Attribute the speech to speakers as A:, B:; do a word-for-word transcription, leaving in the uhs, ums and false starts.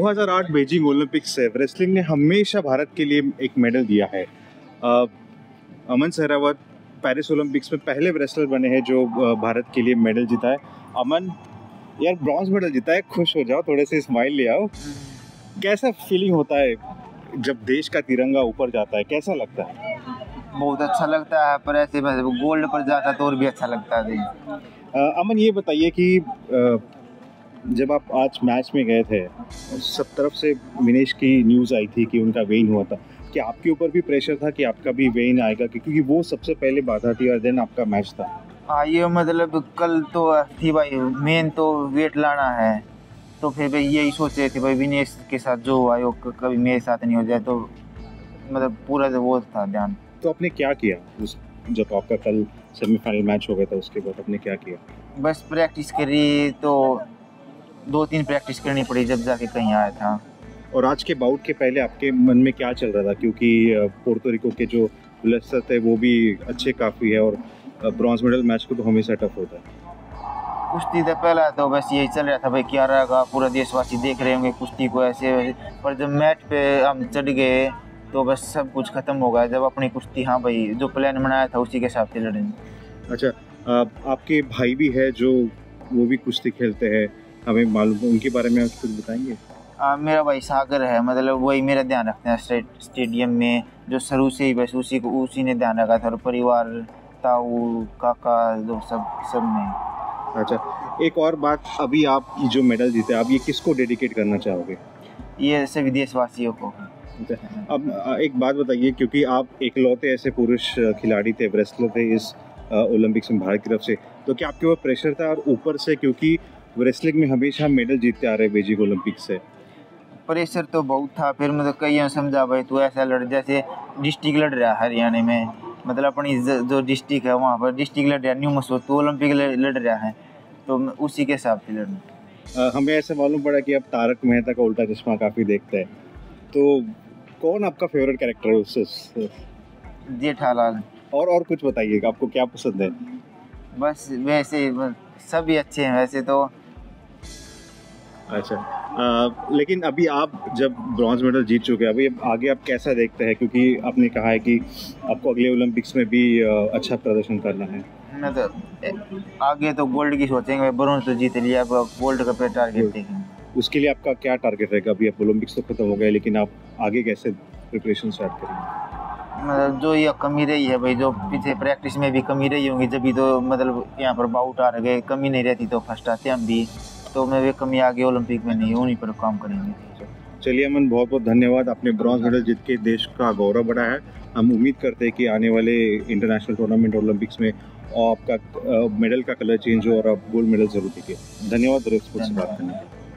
A: दो हज़ार आठ बीजिंग ओलंपिक्स से रेसलिंग ने हमेशा भारत के लिए एक मेडल दिया है। आ, अमन सहरावत पेरिस ओलंपिक्स में पहले रेसलर बने हैं जो भारत के लिए मेडल जीता है। अमन यार ब्रॉन्ज मेडल जीता है, खुश हो जाओ, थोड़े से स्माइल ले आओ। कैसा फीलिंग होता है जब देश का तिरंगा ऊपर जाता है, कैसा लगता है?
B: बहुत अच्छा लगता है, पर ऐसे गोल्ड पर जाता तो और भी अच्छा लगता है।
A: आ, अमन ये बताइए कि आ, जब आप आज मैच में गए थे, सब तरफ से विनेश की न्यूज़ आई थी कि उनका वेइन हुआ था, कि आपके ऊपर भी प्रेशर था कि आपका भी वेइन आएगा, क्योंकि वो सबसे पहले बाधा थी और देन आपका मैच था?
B: हाँ, ये मतलब कल तो थी भाई, मेन तो वेट लाना है, तो फिर भाई यही सोच रहे थे भाई विनेश के साथ जो हुआ है वो कभी मेरे साथ नहीं हो जाए, तो मतलब पूरा वो था ध्यान।
A: तो आपने क्या किया उस जब आपका कल सेमीफाइनल मैच हो गया था, उसके बाद आपने क्या किया?
B: बस प्रैक्टिस करी, तो दो तीन प्रैक्टिस करनी पड़ी जब जाके कहीं आया था।
A: और आज के बाउट के पहले आपके मन में क्या चल रहा था, क्योंकि पोर्टो रिको के जो लेस्टर थे वो भी अच्छे काफ़ी है और ब्रॉन्ज मेडल मैच को तो हमेशा टफ होता है।
B: कुश्ती तो पहला तो बस यही चल रहा था भाई, क्या रहेगा, पूरा देशवासी देख रहे होंगे कुश्ती को ऐसे, पर जब मैच पे हम चढ़ गए तो बस सब कुछ ख़त्म हो गया। जब अपनी कुश्ती, हाँ भाई, जो प्लान बनाया था उसी के हिसाब से लड़ेंगे।
A: अच्छा, आपके भाई भी है जो वो भी कुश्ती खेलते हैं, हमें मालूम है, उनके बारे में आप कुछ बताएंगे?
B: आ, मेरा भाई सागर है, मतलब वही मेरा ध्यान रखते हैं स्टेडियम में, जो शुरू से ही बस उसी को उसी ने ध्यान रखा था, और परिवार, ताऊ, काका, जो सब सब ने।
A: अच्छा, एक और बात, अभी आप जो मेडल जीते आप ये किसको डेडिकेट करना चाहोगे?
B: ये सभी देशवासियों को।
A: अब एक बात बताइए, क्योंकि आप एकलौते ऐसे पुरुष खिलाड़ी थे, रेसलर थे इस ओलंपिक्स में भारत की तरफ से, तो क्या आपके ऊपर प्रेशर था? और ऊपर से क्योंकि रेसलिंग में हमेशा मेडल जीतते आ रहे बीजिंग ओलंपिक्स से।
B: प्रेशर तो बहुत था, फिर मतलब कई समझा भाई तू ऐसा लड़, जैसे डिस्ट्रिक्ट लड़ रहा है हरियाणा में, मतलब अपनी जो डिस्ट्रिक्ट है वहाँ पर डिस्ट्रिक्ट लड़ रहा है, न्यू मसूर तो ओलंपिक लड़ रहा है, तो उसी के हिसाब से लड़ना।
A: हमें ऐसे मालूम पड़ा कि आप तारक मेहता का उल्टा चश्मा काफ़ी देखते हैं, तो कौन आपका फेवरेट कैरेक्टर है उससे?
B: जेठालाल। और
A: और कुछ बताइए, आपको क्या पसंद है?
B: बस वैसे सभी अच्छे हैं वैसे तो।
A: अच्छा, आ, लेकिन अभी आप जब ब्रॉन्ज मेडल जीत चुके हैं, अभी आगे आप कैसा देखते हैं, क्योंकि आपने कहा है कि आपको अगले ओलंपिक्स में भी अच्छा प्रदर्शन करना है?
B: मैं तो आगे तो गोल्ड की सोचेंगे, ब्रॉन्ज तो जीत लिया, अब गोल्ड का टारगेट देखेंगे।
A: उसके लिए आपका क्या टारगेट रहेगा? अभी आप ओलंपिक्स तो खत्म हो गए, लेकिन आप आगे कैसे प्रिपरेशन स्टार्ट करेंगे?
B: मतलब जो ये कमी रही है भाई, जो पीछे प्रैक्टिस में भी कमी रही होंगी, जब भी तो मतलब यहाँ पर बाउट आ रहे, कमी नहीं रहती तो फर्स्ट आते हम भी, तो मैं वे कमी आगे ओलंपिक में नहीं, उन्हीं पर काम करेंगे।
A: चलिए अमन, बहुत बहुत धन्यवाद, आपने ब्रॉन्ज मेडल जीत के देश का गौरव बढ़ाया है। हम उम्मीद करते हैं कि आने वाले इंटरनेशनल टूर्नामेंट ओलंपिक्स में आपका मेडल का कलर चेंज हो और आप गोल्ड मेडल जरूर दिखे। धन्यवाद दोस्त, बात करने के लिए।